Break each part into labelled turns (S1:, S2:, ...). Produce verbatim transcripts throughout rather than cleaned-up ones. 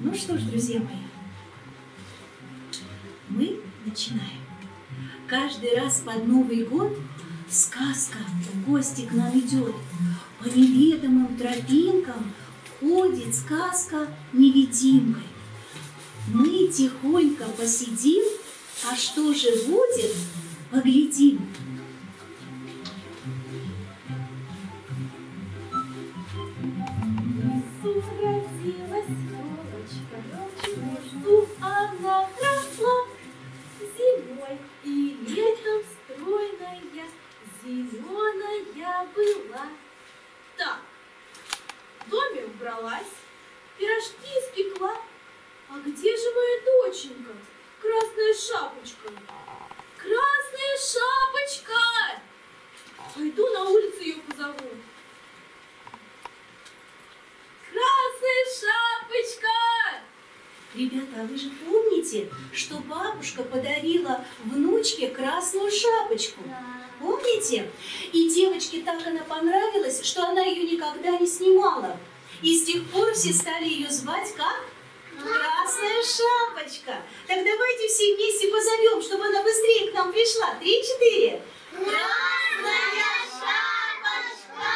S1: Ну что ж, друзья мои, мы начинаем. Каждый раз под Новый год сказка в гости к нам идет. По неведомым тропинкам ходит сказка невидимкой. Мы тихонько посидим, а что же будет, поглядим.
S2: Она росла зимой и летом стройная, зеленая была. Так, в доме убралась, пирожки испекла. А где же моя доченька, Красная Шапочка? Красная Шапочка! Пойду на улицу ее позову. Красная Шапочка!
S1: Ребята, а вы же помните, что бабушка подарила внучке красную шапочку?
S3: Да.
S1: Помните? И девочке так она понравилась, что она ее никогда не снимала. И с тех пор все стали ее звать как Красная Шапочка. Так давайте все вместе позовем, чтобы она быстрее к нам пришла. Три-четыре.
S3: Красная Шапочка!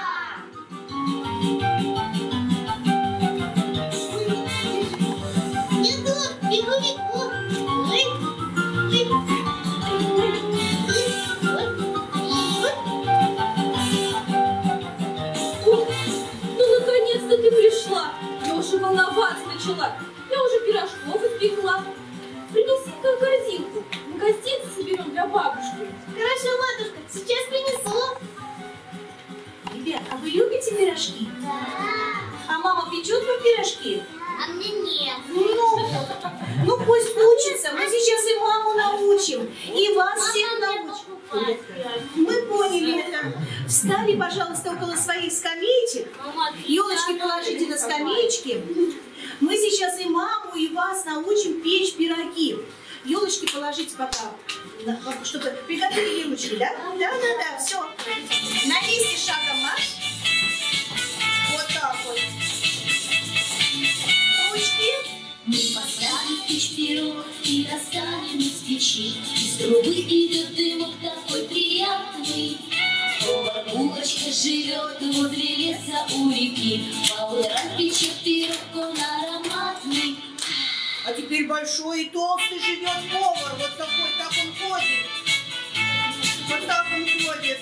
S3: Бегу-бегу. Ой, ой,
S2: Ух, ну наконец-то ты пришла. Я уже волноваться начала. Я уже пирожков испекла. Принеси-ка корзинку. Мы гостинцы соберем для бабушки.
S3: Хорошо, матушка, сейчас принесу.
S1: Ребят, а вы любите пирожки?
S3: Да.
S1: А мама печет вам пирожки?
S3: А мне нет.
S1: Ну, ну пусть учится. Мы сейчас и маму научим, и вас всех научим. Мы поняли это. Встали, пожалуйста, около своих скамеечек. Елочки положите на скамеечки. Мы сейчас и маму, и вас научим печь пироги. Елочки положите пока, чтобы приготовили ручки, да? Да, да, да, все. На месте шагом марш. Вот так вот. Ручки.
S4: Мы поставим в печь пирог и достанем из печи. Из трубы идет дымок такой приятный. Повар булочка живет возле леса у реки. По утрам печет пирог, он ароматный.
S1: А теперь большой и толстый живет повар. Вот такой, так он ходит. Вот так он ходит.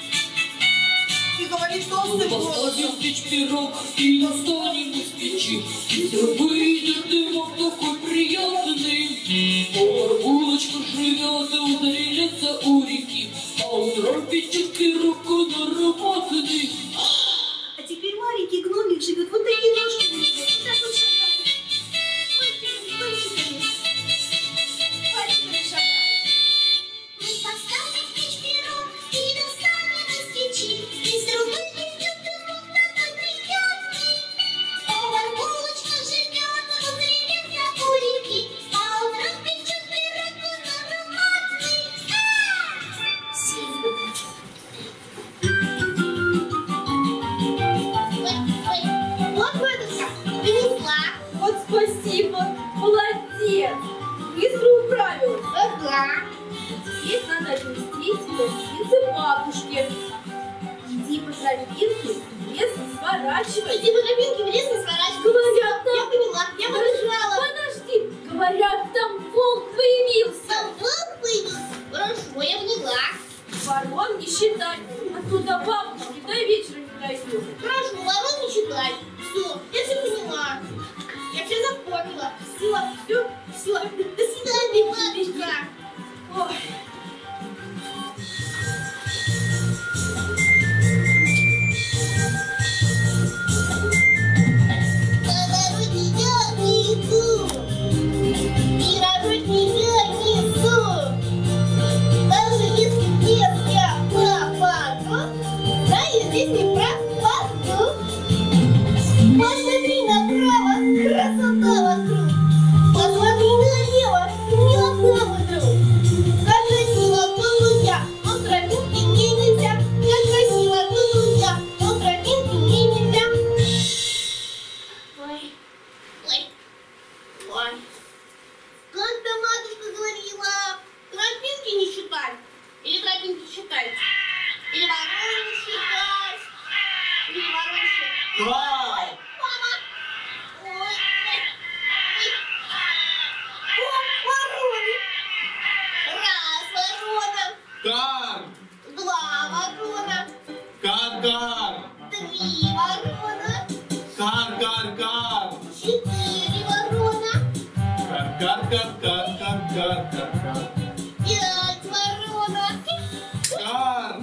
S1: И говорит толстый повар.
S4: Поставим в печь пирог и достанем из печи. Из трубы идет дымок такой приятный. Повар булочка живет возле леса у реки. А утром печет пирог, он ароматный.
S1: А теперь маленький гномик живет вот такие ножки. Вот так вот шагает. Пальчиками, пальчиками. Пальчиками шагает.
S3: Мы поставим в печь пирог и достанем из печи. Из трубы идет дымок такой приятный. Повар булочка живет возле леса у реки. А утром печет пирог, он ароматный. Вот, матушка, принесла.
S2: Вот спасибо. Молодец. Быстро управилась.
S3: Ага.
S2: Теперь надо отнести эти гостинцы бабушке. Иди по тропинке в лес не сворачивай.
S3: Иди по тропинке в лес не сворачивай.
S2: Говорят, там...
S3: Я поняла, я побежала.
S2: Подожди. Говорят, там волк появился.
S3: Там волк появился? Хорошо, я поняла.
S2: Ворон не считай. А то до бабушки до вечера не дойдет.
S3: Хорошо, ворон не считай. Все, я все поняла. Я все запомнила. Все, все, все. До свидания, матушка.
S2: Ой.
S3: По дороге я иду, пирожки я несу. Даже если в лес я попаду, знаю, здесь не пропаду.
S5: Кар.
S3: Два ворона.
S5: Кар-кар.
S3: Три ворона.
S5: Кар-кар-кар.
S3: Четыре ворона.
S5: Кар-кар-кар-кар-кар-кар-кар.
S3: Пять ворона.
S5: Кар.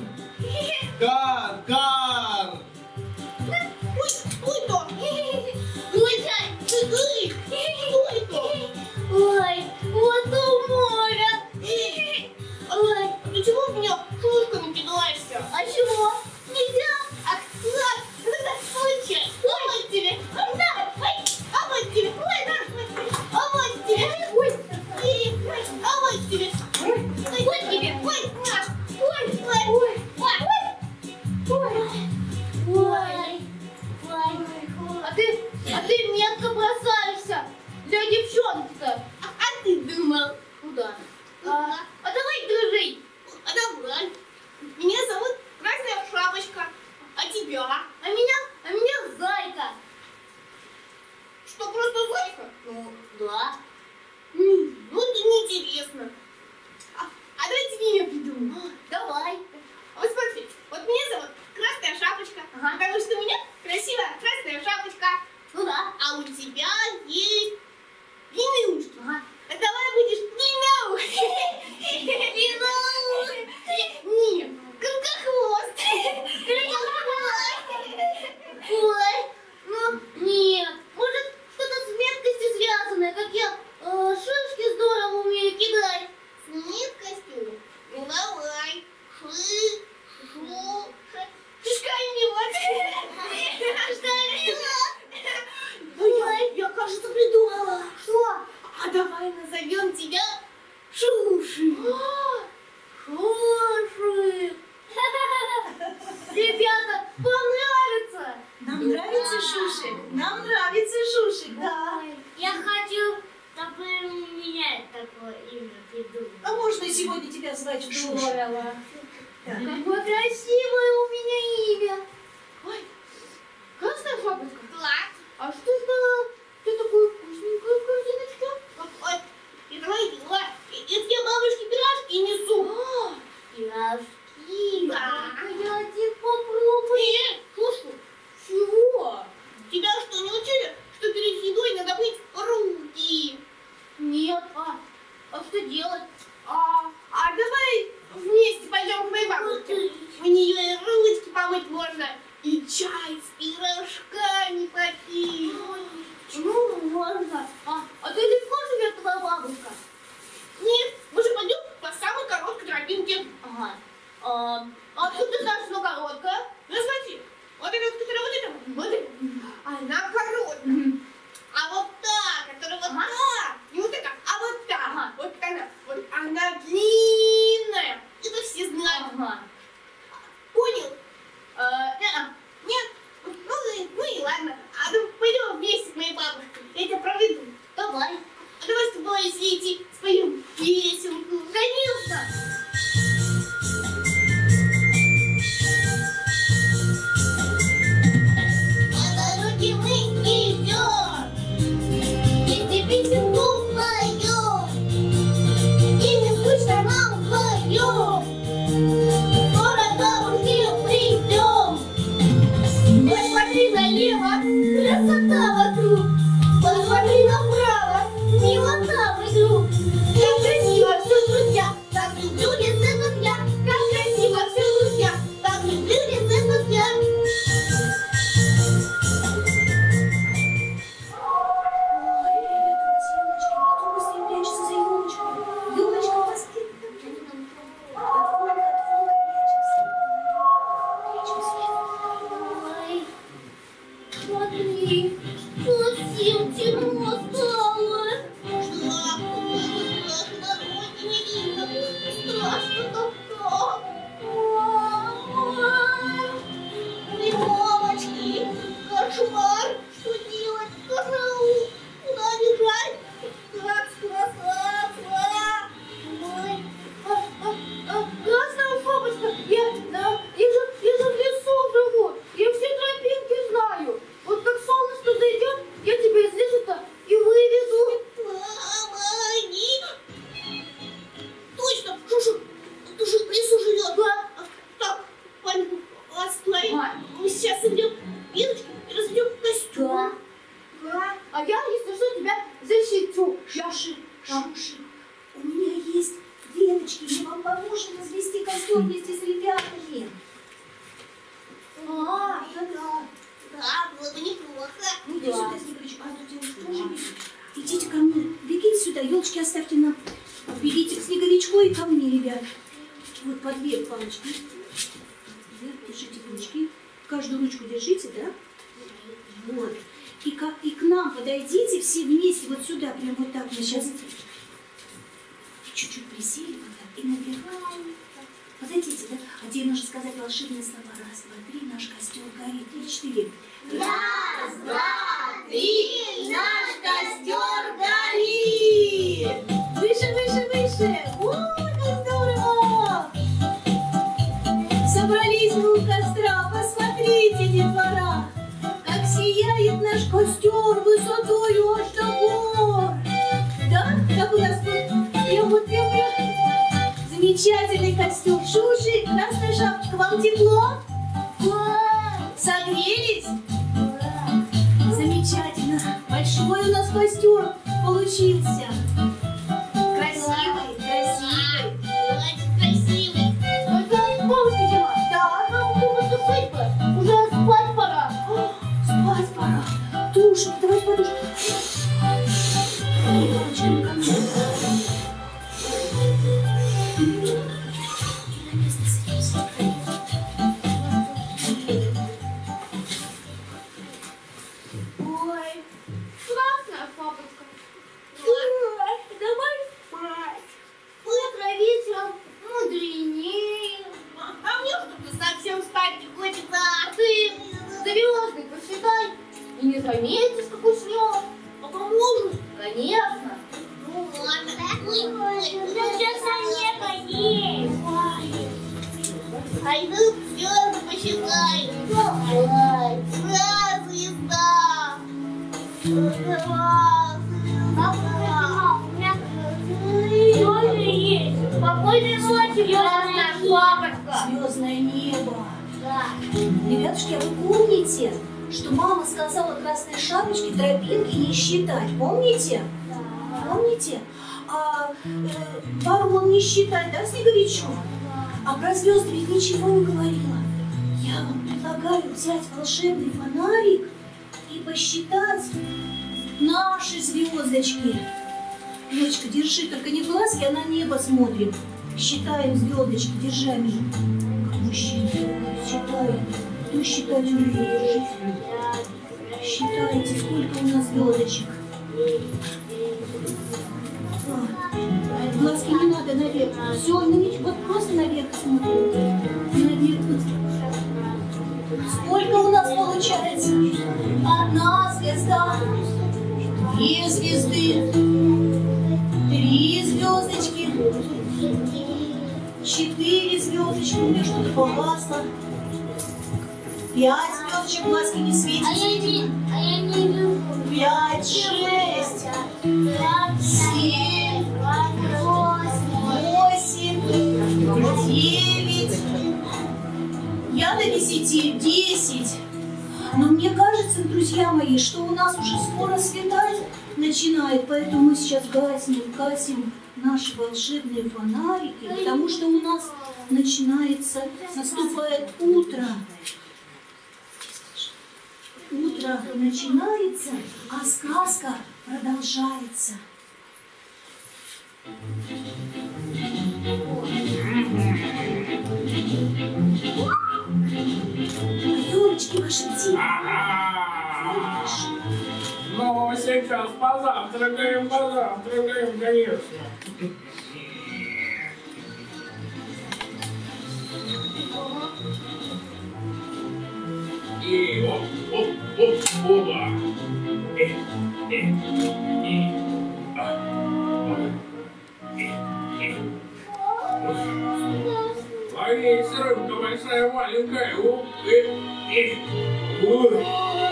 S5: Кар-кар.
S3: Ой, ой, то. Ой, ой, ой, то. Ой, вот у моря. Ой, ты чего в меня шушками кидаешься? А чего? Нельзя. Ах, ладно, тогда случай. А вот тебе. Да, ой, а вот тебе. Ой, да, а вот тебе. Ой, ой, а вот тебе. Ой, вот тебе. Ой, на. Ой, ой, ой, ой, ой, ой, ой. А ты, а ты метко бросаешься для девчонки-то. А, а ты думал? Куда? А, а давай дружить. А давай. Меня зовут Красная Шапочка. А тебя? А меня? А меня Зайка. Что, просто Зайка? Ну, да. М, ну, это неинтересно. А, а давайте имя придумаем. Давай. А вот смотри, вот меня зовут Красная Шапочка. Ага. Потому что у меня красивая красная шапочка. Ну да. А у тебя есть длинные ушки. Ага. А давай будешь длинноухий. Длинноухий. Нет, короткохвост. Ой, ну нет. Может, что-то с меткостью связанное, как я э, шишки здорово умею кидать. С меткостью? Ну давай. Ши, шу, ша. Шишкомет. Шишкомет. Ой, я, кажется, придумала. Что? А давай назовем тебя Шуши. Шуши. Ребята, понравится?
S1: Нам нравится Шушик? Нам нравится Шушик, да.
S3: Я хочу, чтобы меня такое имя придумали.
S1: А можно сегодня тебя звать Шушик?
S2: Здорово.
S3: Какое красивое у меня имя.
S2: Ой, Красная Шапочка.
S3: Да.
S2: А что это? Что такое вкусненькая корзиночка?
S3: Ой, это мои дела. Это я бабушке пирожки несу.
S2: А,
S3: Пирожки?
S2: Да.
S3: Я один попробую. Э, слушай,
S2: чего?
S3: тебя что, не учили, что перед едой надо мыть руки?
S2: Нет. А, а что делать?
S3: А, а давай вместе пойдем к моей бабушке. У нее и ручки помыть можно, и чай с пирожками попить.
S2: Ну, можно. А, а ты далеко живет твоя бабушка?
S3: Нет, мы же пойдем по самой короткой тропинке.
S2: Ага. А, откуда ты знаешь, что короткая?
S3: Ну смотри, вот эта, которая вот эта, вот эта, она короткая. А вот та, которая вот
S2: Ага.
S3: та, не вот эта, а вот та,
S2: Ага.
S3: вот она, вот она длинная. Это все знают.
S2: Ага.
S3: Понял?
S2: А, не-а.
S3: Нет? Ну, и- ну и ладно. А ну пойдем вместе с моей бабушкой. Я тебя проведу.
S2: Давай.
S3: А давай с тобой, если идти, споем песенку.
S2: Конечно.
S3: По дороге мы идем, вместе песенку поем. И не скучно нам
S1: костер вместе с ребятами. А, да-да.
S3: Да, было бы неплохо.
S1: Ну иди сюда, Снеговичок. А тут девушка тоже бежит. Идите ко мне. Бегите сюда, елочки оставьте нам. Бегите к Снеговичку и ко мне, ребят. Вот по две палочки. Держите ручки. Каждую ручку держите, да? Вот. И, как, и к нам подойдите все вместе вот сюда, прям вот так. Мы сейчас чуть-чуть присели вот так и наверх. Подойдите, да? А где нужно сказать волшебные слова? Раз, два, три, наш костер горит. И четыре.
S3: Раз, два, три, наш костер горит!
S1: Выше, выше, выше! Ой, как здорово! Собрались мы у костра, посмотрите, детвора, как сияет наш костер высотою аж до гор. Да? Как у нас тут? Прям вот, прям, прям. Замечательный костер. Шуши, красная шапочка, вам тепло? Согрелись? Замечательно. Большой у нас костер получился. Красивый, красивый.
S3: Очень красивый.
S1: Бабушка Дима, да,
S3: Нам куда-то сыпь бы. Уже спать пора.
S1: спать пора. Туши, давай подушку. Девочками ко мне. На место садимся.
S3: Ой, классная фабрика.
S1: Давай.
S3: Утро вечером мудренее. А мне что-то совсем спать не хочется. А ты звезды посчитай и не заметишь, как уснешь. А поможешь? Конечно. Ну ладно. Ну сейчас Олега есть. Пойду звезды посчитаю. Давай. Ура, звезда. Ура, звезда. У меня тоже есть. Спокойной ночи, звездная шапочка.
S1: Звездное небо.
S3: Да.
S1: Ребятушки, а вы помните, что мама сказала красной шапочке тропинки не считать? Помните? Помните? А э, ворон не считать, да, Снеговичок? А про звезды ведь ничего не говорила. Я вам предлагаю взять волшебный фонарик и посчитать наши звездочки. Дочка, держи, только не в глазки, а на небо смотрим. Считаем звездочки, держи они. Как мужчина, считаем. Кто считать умеет, держи. Считайте, сколько у нас звездочек. А, глазки не надо наверх. Все, вот просто наверх смотрим. Наверх. Сколько у нас получается? Одна звезда, две звезды, три звездочки, четыре звездочки, у меня что-то погасло, пять звездочек, глазки не светят.
S3: А я не, а я не вижу.
S1: Пять, шесть, семь, восемь, девять. Я до десяти, десять. Но мне кажется, друзья мои, что у нас уже скоро светать начинает, поэтому мы сейчас гасим, гасим наши волшебные фонарики, потому что у нас начинается, наступает утро. Утро начинается, а сказка продолжается. Юрочки ваши где?
S5: Ага. Ну, сейчас позавтракаем, позавтракаем, конечно. И оп, оп, оп, оба. И, и, и, а, и, и. Лови, рыбка большая, маленькая, оп, и, и. Ой.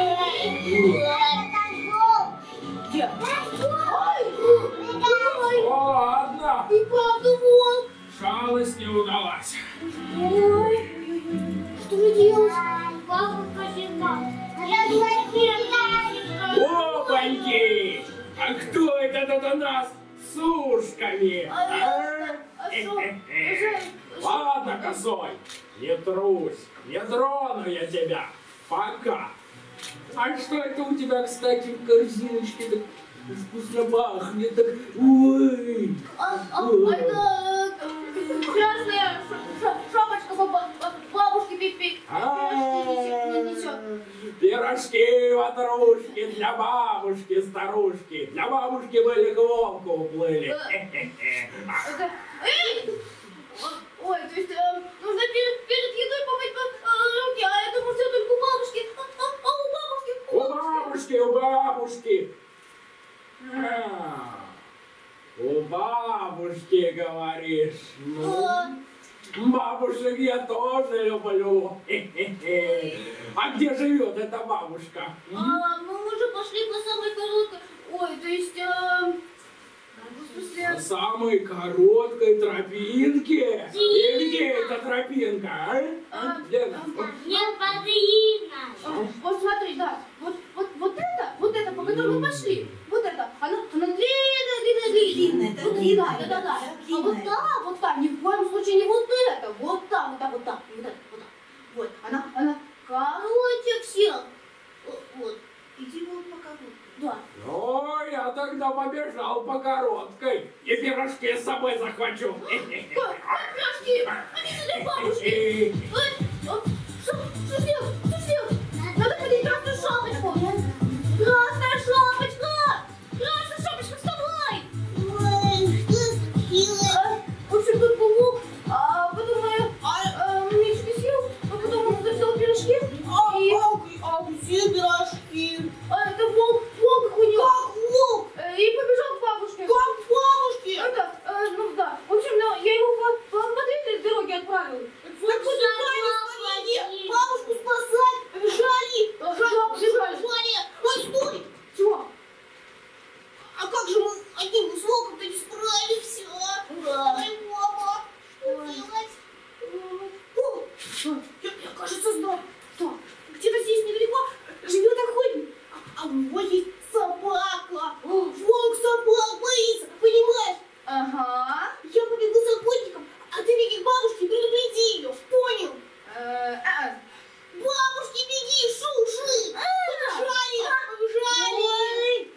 S1: Где?
S5: О, ладно.
S3: И правда волк.
S5: Шалость не удалась.
S3: Ой, что же делать? Бабушка зима. Я говорю,
S5: Опаньки! А кто это тут у нас с ушками?
S3: А,
S5: А?
S3: а что?
S5: Э-э-э. Ладно, меня косой. Не трусь, не трону я тебя. Пока. А что это у тебя, кстати, в корзиночке так вкусно пахнет? Так... Ой.
S2: А, а, а это э, красная ш- ш- шапочка баба- бабушки Пипи.
S5: Пирожки, ватрушки для бабушки, старушки. Для бабушки были к волку уплыли.
S2: Это- Эй! Ой, то есть э, нужно перед, перед едой помыть э, руки, а это может только у бабушки. А, а, а у бабушки?
S5: У бабушки, у бабушки. А, у бабушки, говоришь. Ну, бабушек я тоже люблю. А где живет эта бабушка?
S2: А, мы уже пошли по самой короткой. Ой, то есть... Э, в смысле...
S5: По самой короткой тропинке? И где эта тропинка, а?
S2: А,
S5: Где она?
S3: Необходимо.
S2: А, вот смотри, да, вот, вот, вот это, вот это, по которой мы пошли, вот это, она, она длинная, длинная, длинная.
S1: Длинная, это
S2: Вот,
S1: длинная,
S2: да, да, да, да.
S1: это
S2: А вот
S1: длинная.
S2: та, вот та, ни в коем случае не вот это, вот та, вот та, вот та, вот это, вот та. Вот, она, она короче всех. Вот, вот,
S1: Иди вот по короткой.
S2: да.
S5: Ну, я тогда побежал по короткой. И пирожки с собой захвачу.
S2: Как, как пирожки, они же для бабушки. Эй, а, что, что сделать, что сделать? Надо поднять красную шапочку. Красная шапочка, красная шапочка, вставай.
S3: Ой, что случилось?
S2: А, в общем, тут был лук, а потом я а, Мишка съел, а потом он взял пирожки. И,
S1: а где пирожки?
S2: а, это волк, волк их унес.
S1: Как волк?
S2: Э, И побежал к бабушке.
S1: Как бабушки?
S2: Это, э, ну да. В общем, ну, я его по, по, по длинной дороге отправил.
S1: Так вы спасите! Бабушку спасать! Бежали!
S2: Да, бежали.
S1: Бежали! Ой, стой!
S2: Чего?
S1: А как же мы одним звуком-то не справимся? Ой, мама! Что делать? О, я, я, кажется, знаю.
S2: Что?
S1: Где-то здесь недалеко живет охотник. А, а у него есть собака. Волк собак боится, понимаешь?
S2: Ага.
S1: Я побегу за охотником, а ты беги к бабушке и предупреди ее. Понял?
S2: Э, а,
S1: Бабушки, беги, шуши! Побежали! Побежали!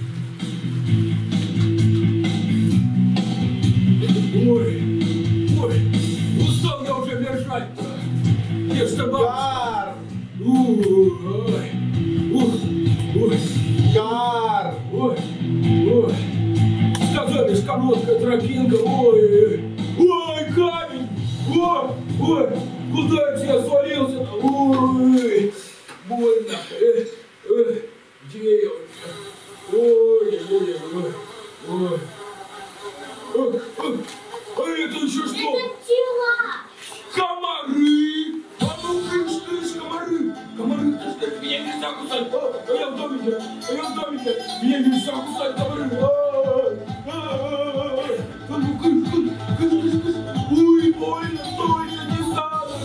S5: Ой, ой, устал я уже бежать-то. Где ж та бабушка?
S6: Гар!
S5: Ой, ой, ой,
S6: Гар!
S5: ой, ой. Сказали ж короткая тропинка, ой, ой, камень, ой, ой, куда это я свалился? Ой, больно. Э, э, где я? Ой, ой, ой, ой. Ой, ой, а это еще что?
S3: Это пчела.
S5: Комары! А ну кыш, кыш, комары! Комары, кыш, кыш, меня нельзя кусать! А, а я в домике! А я в домике! Меня нельзя кусать, комары! А, а, а, а ну кыш, кыш, кыш, кыш, кыш! Ой, больно, только не надо!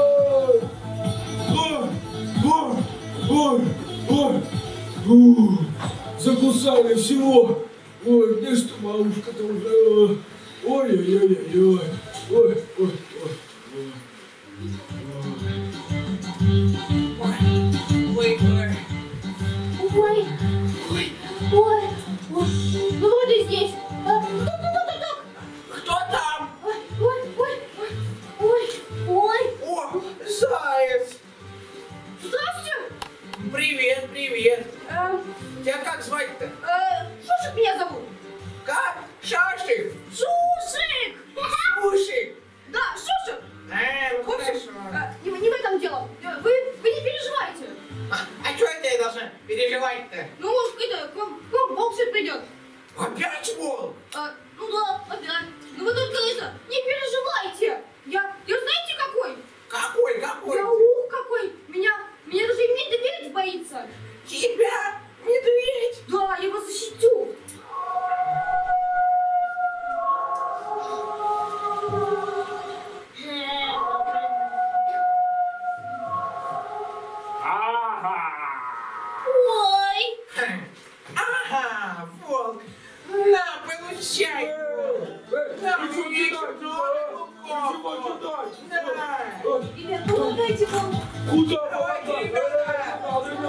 S5: А, а, ой, ой, ой, закусали всего! Ой, где ж ты, бабушка-то уже? Ой-ой-ой-ой-ой! Ой, ой, ой!
S1: Ой, ой.
S2: ой, ой, ой, ой. Ну вот и здесь. А, кто тут так?
S6: Кто там?
S2: Ой, ой, ой, ой, ой.
S6: О, заяц!
S2: Здравствуйте.
S6: Привет, привет!
S2: Э,
S6: Тебя как звать-то?
S2: э, Шушик меня зовут.
S6: Как? Шашик?
S2: Шушик.
S6: Слушай!
S2: Да, Шушик.
S6: Э, ну
S2: В общем,
S6: хорошо.
S2: э, не, не в этом дело. Э, Вы, вы не переживайте.
S6: А, а что это я должна переживать-то?
S2: Ну, это, к вам, к вам волк сейчас придет.
S6: Опять волк?
S2: Э, ну да, опять. Ну вы только это, не переживайте. Я, я знаете какой?
S6: Какой, какой?
S2: Я ух какой. Меня, меня даже медведь боится.
S6: Тебя? Медведь?
S2: Да, я вас защитю.
S5: Ага!
S2: Ой.
S6: Ага, волк. На, получи
S5: мотай.
S1: Ребят, помогайте вам.
S5: Куда
S6: Давай,
S5: мотай?
S6: ребята.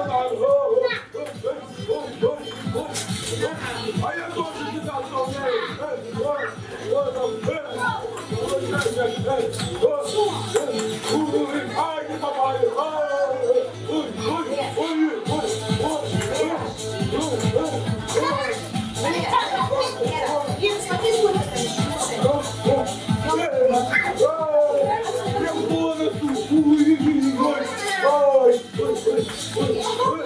S5: А я тоже не заставляю. Ой, ой, там, ой, ай, не попали. Ой, ой, ой, ой,
S1: Лен, смотри, сколько там еще.
S5: я в бонусу. Ой, ой, ой,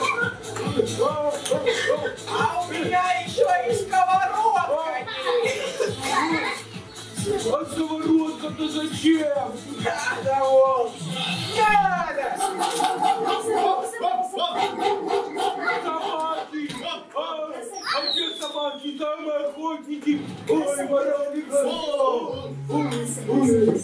S6: А у меня еще и сковородка есть.
S5: а сковородка-то зачем?
S6: Надо вот. Надо.
S5: Собаки! А, а где собаки? Там охотники! Ой, вороника! Ой, ой.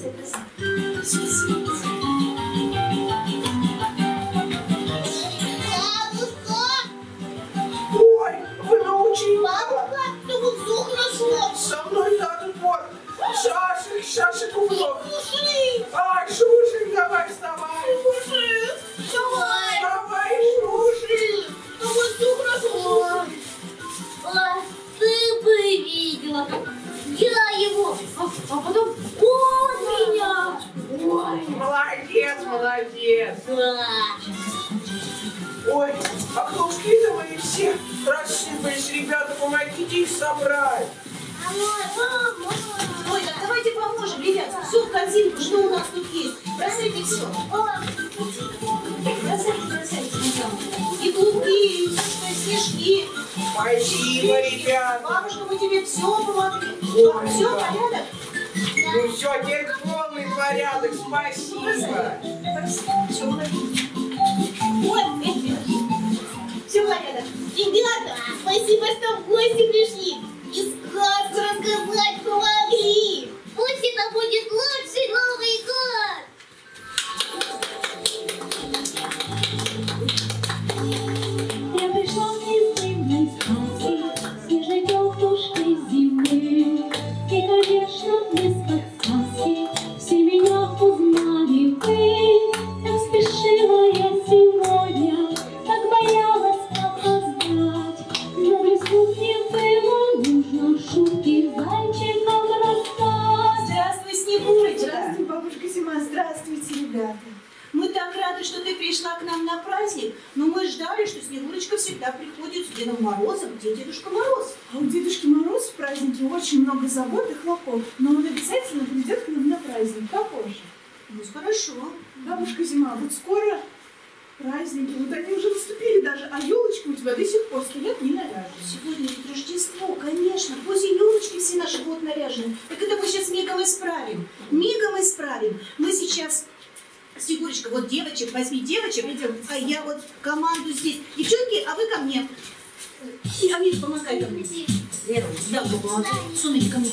S6: Ой, вы научили.
S2: Бабушка, чтобы все хорошо.
S6: Со мной надо вот. Шашек, шашек улов.
S2: Ушли.
S6: Ай, Шушик, давай вставай.
S2: Ушли. Давай.
S6: Давай, Шушик.
S2: Чтобы все хорошо. А, ты бы видела. Я его. А, а потом он меня. Ой.
S6: Молодец, молодец.
S2: Да.
S6: Ой, а кружки-то мои все рассыпались. Ребята, помогите их собрать.
S1: Ой, так давайте поможем, ребят. Все в корзинку, что у нас тут есть. Бросайте все. Бросайте, бросайте. И клубни, и снежки.
S6: Спасибо, ребята.
S1: Бабушка, мы тебе все помогли.
S6: Ой,
S1: Все,
S6: да.
S1: порядок?
S6: Ну все, теперь полный порядок. Спасибо.
S1: Все, молодец. Ой, ребят. Все порядок.
S2: Ребята, спасибо, что в гости пришли. И сказку рассказать помогли. Пусть это будет лучший Новый год.
S4: Я пришла из зимней сказки, снежной тетушкой зимы. И, конечно, близко к сказке все меня узнали вы. Так спешила я сегодня, так боялась опоздать. Но близко мне было нужно шутки зайчиком рассказать.
S1: Здравствуй, Снегурочка.
S7: Здравствуй, бабушка Зима, здравствуйте, ребята.
S1: Мы так рады, что ты пришла к нам на праздник, но мы ждали, что Снегурочка всегда приходит с Дедом Морозом. Где Дедушка Мороз?
S7: А у Дедушки Мороз в празднике очень много забот и хлопот, но он обязательно придет к нам на праздник, попозже.
S1: Ну, хорошо.
S7: Бабушка Зима, вот скоро праздники, вот они уже наступили даже, а елочки у тебя до сих пор стоят не наряжены.
S1: Сегодня ведь Рождество, конечно. Возле елочки все наши будут наряжены. Так это мы сейчас мигом исправим. Мигом исправим. Мы сейчас... Снегурочка, вот девочек, возьми девочек, а я вот команду здесь. Девчонки, а вы ко мне. И Амир, помогай ко мне. Лера, да, помогай. Сунули ко мне.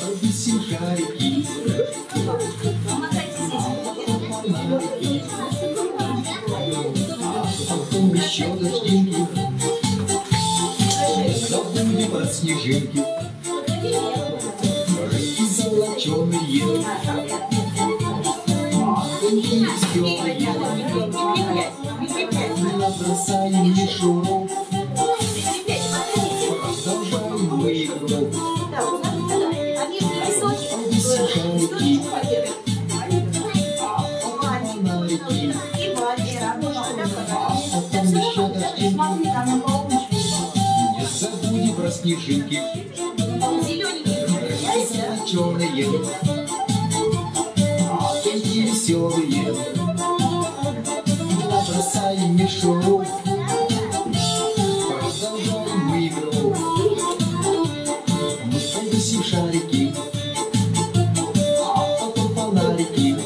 S1: Помогайте здесь.
S8: Потом еще дождинки, забудем про снежинки, рыбки золоченые, огоньки веселые, набросаем мишуру, продолжаем мы игру. Шарики, фонарики, потом еще дождинки, не забудем про снежинки, рыбки золоченые, огоньки веселые, набросаем мишуру, продолжаем мы игру. Мы повесим шарики, а потом фонарики,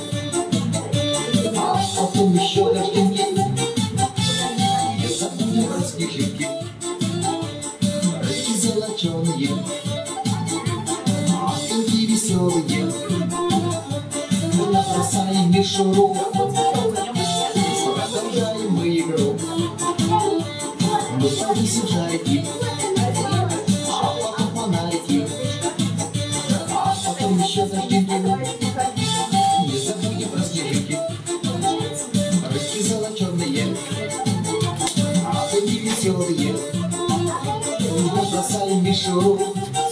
S8: а потом еще дождинки, не забудем про снежинки, рыбки золоченые, огоньки веселые, набросаем мишуру, продолжаем мы игру. Мы повесим шарики, а потом фонарики, а потом еще дождинки. Не забудем игру.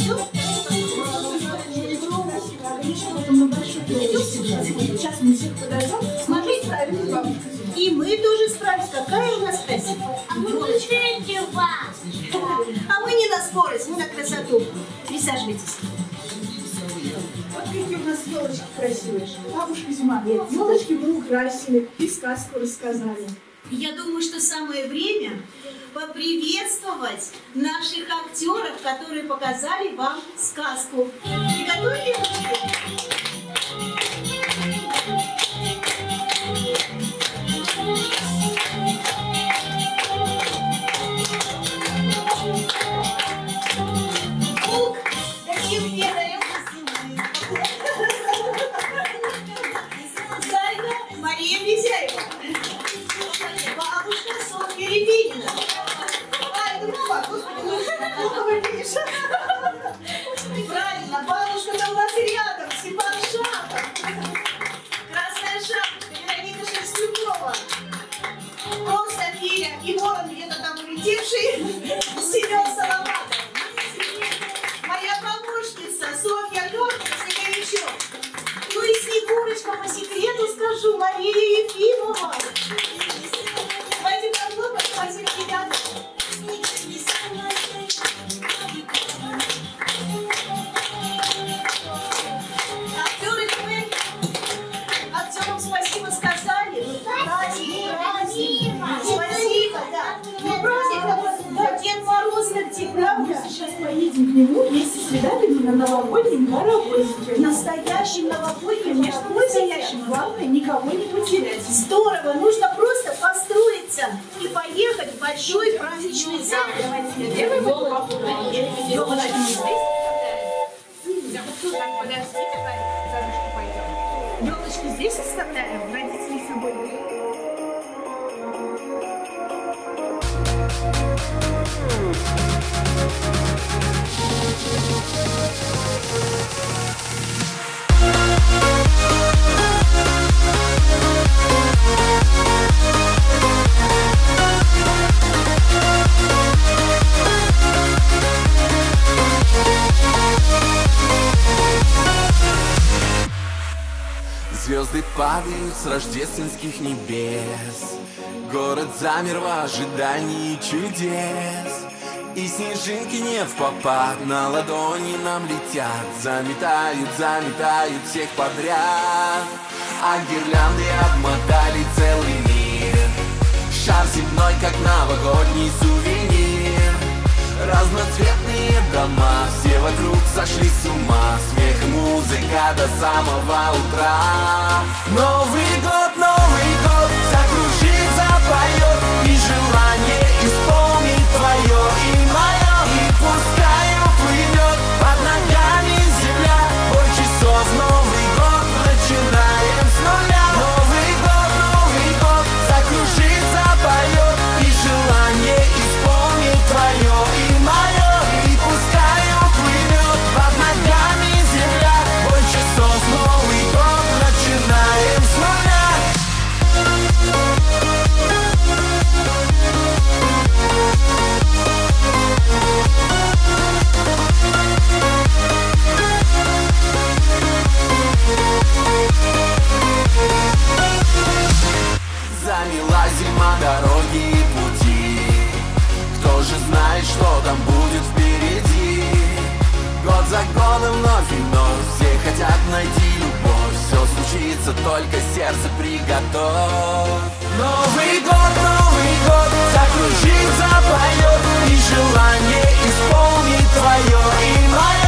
S7: Конечно, потом на большой елке. Сейчас мы всех подождем. Смотри, справились, бабушка.
S1: И мы тоже справились. Какая у нас красивая.
S2: А мы слушаете вас.
S1: А мы не на скорость, мы на красоту. Присаживайтесь.
S7: Вот какие у нас елочки красивые. Бабушка Зима, елочки мы украсили и сказку рассказали.
S1: Я думаю, что самое время поприветствовать наших актеров, которые показали вам сказку. Приготовили ручки? Ух, таким мне даем Зайка Мария Мизяева. Бабушка Софья Рябинина. Ай, ну как, господи, ну что вы видишь? Правильно, бабушка-то у нас рядом, Степан Шахов. Красная шапочка, Вероника Шерстюкова. Просто Филя и ворон где-то там улетевший, Семен Соломатов. Моя помощница Софья Лёркина, Снеговичок. Ну и Снегурочка, по секрету скажу, Мария Ефимова. Давайте похлопаем, спасибо, ребята. Актеры, вы актерам спасибо сказали. Праздник, праздник. Спасибо, да. Ну, праздник, да, Дед Мороз, как тебе, правда?
S7: Сейчас поедем к нему вместе с ребятами на новогоднем паровозике.
S1: Настоящим новогодним,
S7: Конечно, настоящим. Главное, никого не потерять.
S1: Здорово, нужно просто построиться и поехать в большой праздничный зал.
S7: Давайте первый вопрос. Елочки здесь. Так, подожди, давай за ручку пойдем. Елочки здесь оставляем, родителей с собой берем.
S9: Звезды падают с рождественских небес, город замер в ожидании чудес. И снежинки не впопад на ладони нам летят, заметают, заметают всех подряд. А гирлянды обмотали целый мир, шар земной, как новогодний сувенир. Разноцветные дома, все вокруг сошли с ума, смех и музыка до самого утра. Новый год, Новый год, закружит, запоет, и желание исполнить твое и мое. И пускай уплывет под ногами земля, бой часов, Новый год, начинаем с нуля. Новый год, Новый год, закружит, запоет, и желание исполнить твое и мое. И пускай уплывет под ногами земля, бой часов, Новый год, начинаем с нуля. Замела зима дороги и пути, кто же знает, что там будет впереди. Год за годом вновь и вновь все хотят найти любовь, все случится, только сердце приготовь. Новый год, Новый год, закружит, запоет, и желание исполнить твое и мое.